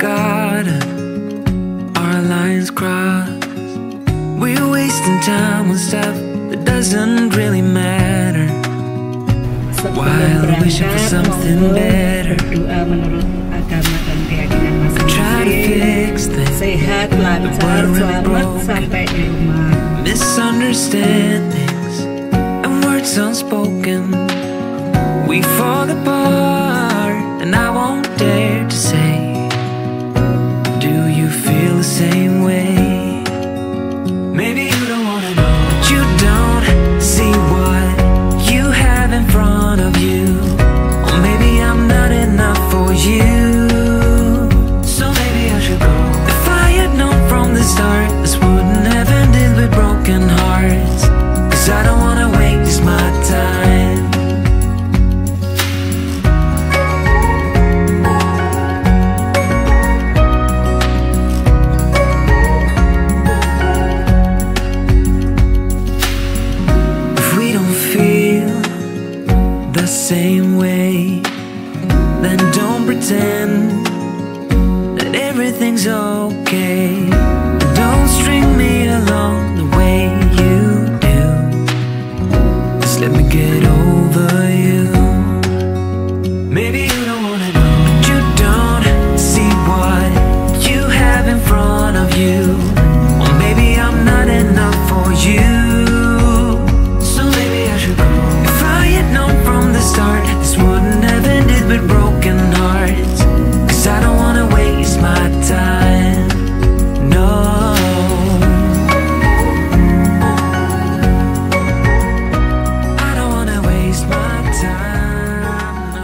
caught up, our lines crossed. We're wasting time on stuff that doesn't really matter, while wishing for something better. Berdoa menurut agama dan keyakinan masing-masing. Sehat, lancar, selamat sampai di rumah. Misunderstandings and words unspoken, we fall apart, and I won't dare to say, do you feel the same way? Maybe you don't wanna know, but you don't see what you have in front of you. Or maybe I'm not enough for you, so maybe I should go. If I had known from the start, this wouldn't have ended with broken hearts, 'cause I don't wanna waste my time. Same way, then don't pretend that everything's okay. Don't string me along the way you do. Just let me get over you. Maybe you don't wanna know, but you don't see what you have in front of you. Or maybe I'm not enough for you, so maybe I should go. If I had known from the start, this wouldn't have ended with broken hearts, 'cause I don't wanna waste my time, no. I don't wanna waste my time, no.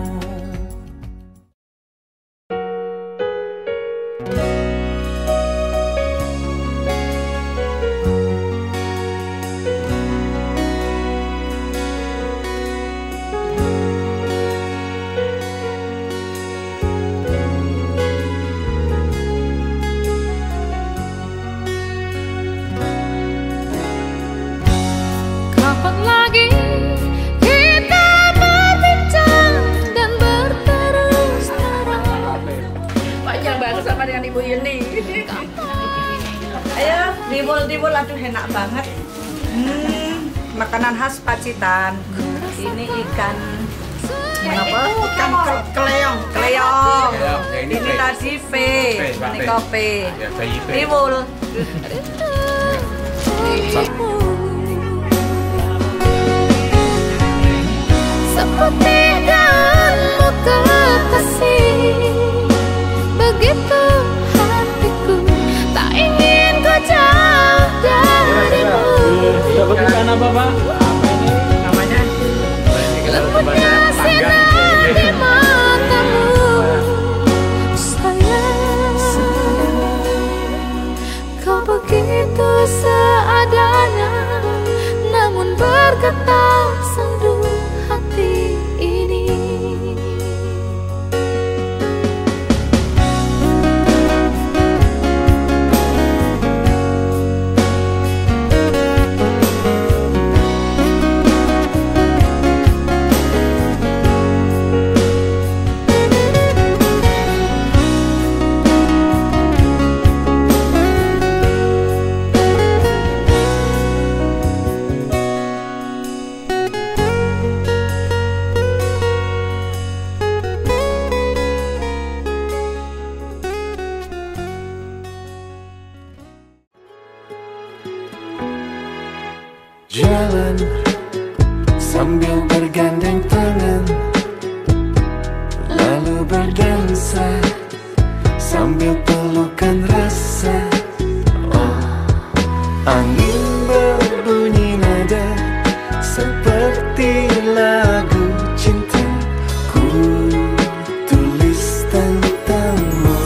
Kapan lagi kita berbincang dan berterus terang? Panjang banget sama dengan Ibu Yuni. Ayo, dibol, aduh enak banget. Makanan khas Pacitan. Ini ikan apa? Ikan keleong. Ini tadi V, ini kopi. Dibol. Seperti daunmu kekasih, begitu hatiku tak ingin ku jauh darimu. Dapat ikan apa, Pak? Apa ini namanya? Lembutnya sinar di matamu, sayang. Kau begitu seadanya, namun bergetar sendu hati ini. Jalan sambil bergandeng tangan, lalu berdansa sambil pelukan rasa. Oh, angin berbunyi nada seperti lagu cinta. Ku tulis tentangmu,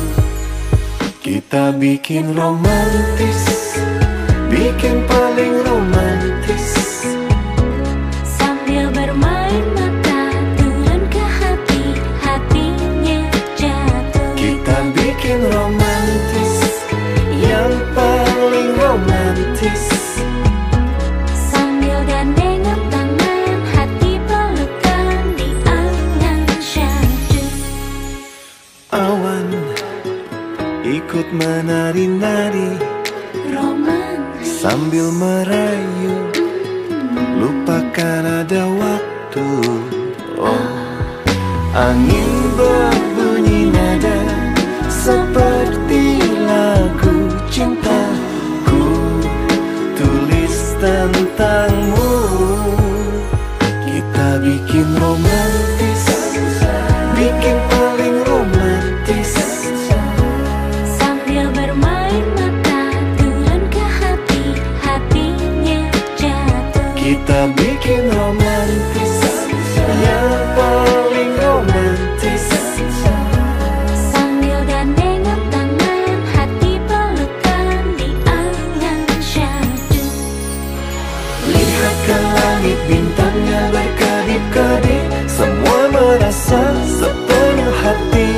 kita bikin romantis, bikin paling romantis. Sambil bermain mata turun ke hati, hatinya jatuh. Kita bikin romantis, yang paling romantis. Sambil gandengan tangan, hati pelukan di angan syahdu. Awan ikut menari-nari romantis sambil merayu, lupakan ada waktu. Oh, angin berbunyi nada seperti lagu cintaku, tulis tentangmu. Kita bikin romantis, bikin paling romantis, sambil bermain mata turun ke hati, hatinya jatuh. kita bikin romantis, yang paling romantis, Sambil gandengan tangan, hati pelukan di angan syahdu. lihat ke langit bintangnya berkedip-kedip, semua merasa sepenuh hati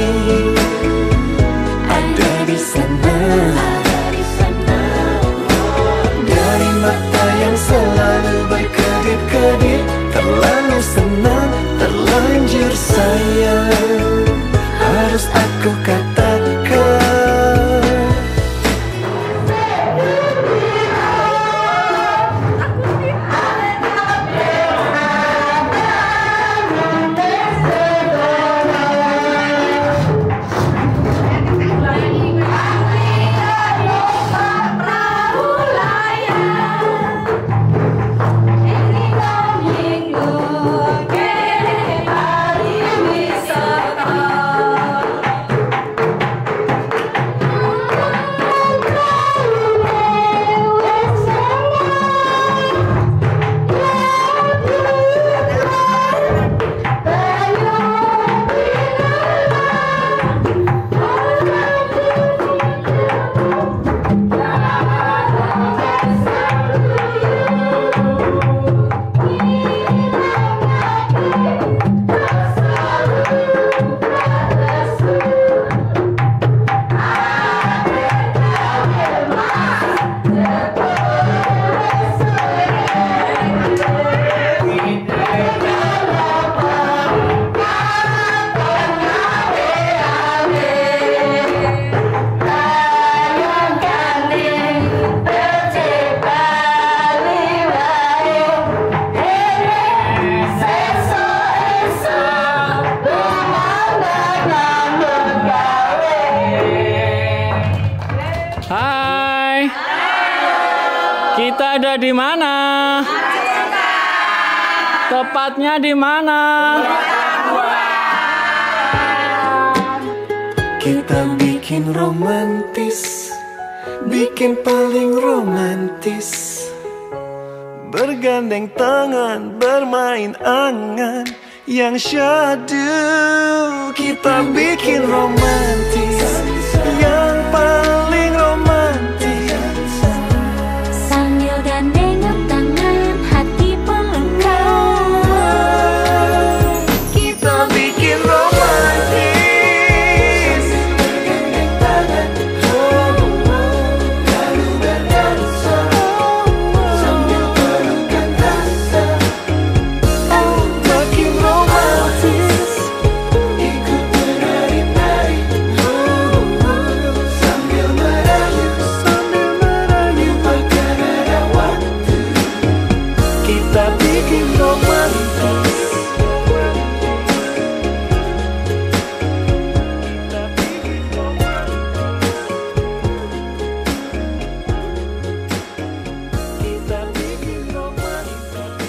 ada di sana. Dari mata yang selalu berkedip-kedip, terlalu senang, terlanjur sayang, harus aku katakan. Hai. Kita ada di mana? Tepatnya di mana? Kita bikin romantis, bikin paling romantis, bergandeng tangan, bermain angan yang syahdu. Kita bikin romantis, yang paling romantis, Sambil gandengan tangan, hati pelukan. kita bikin romantis, bergandeng tangan, lalu berdansa sambil pelukan rasa. Oh, makin romantis, ikut menari-nari, sambil merayu, lupakan ada waktu. Kita bikin romantis. Kita bikin romantis.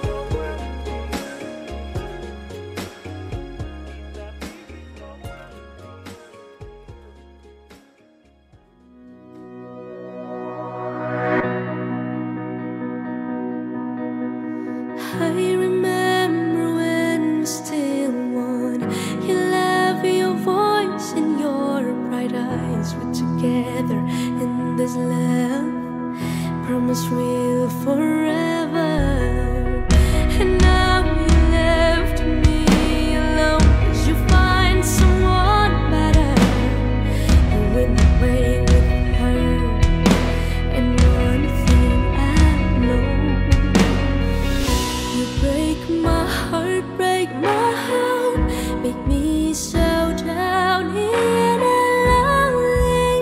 I remember when we still one. Your love, your voice, and your bright eyes were together in this love. Promise we'll forever. And now you left me alone. 'Cause you find someone better. You went away with her. And one thing I know. You break my heart, break my heart, make me so down in a lonely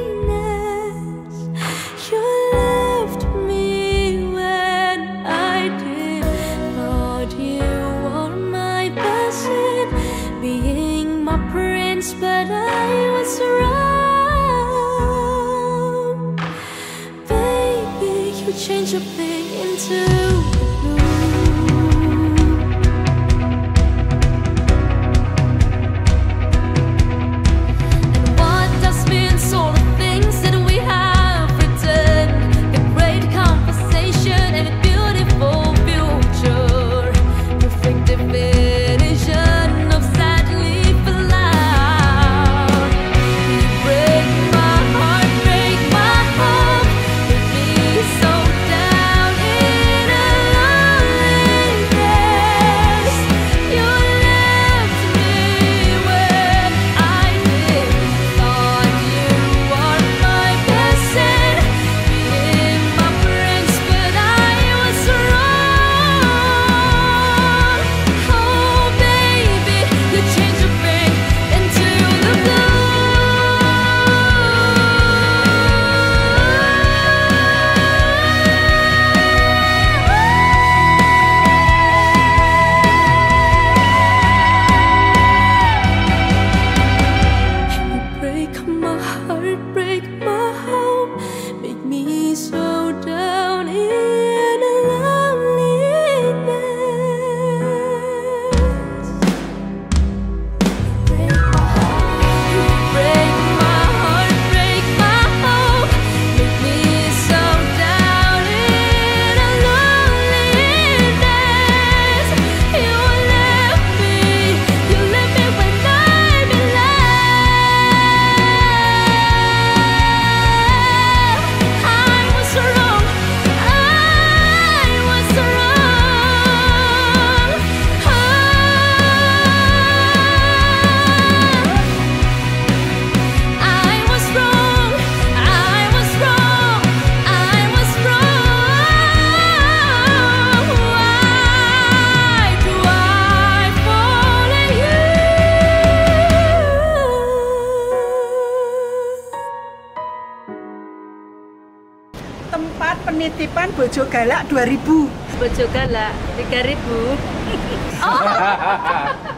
tempat penitipan bojo galak 2000. Bojo galak 3000.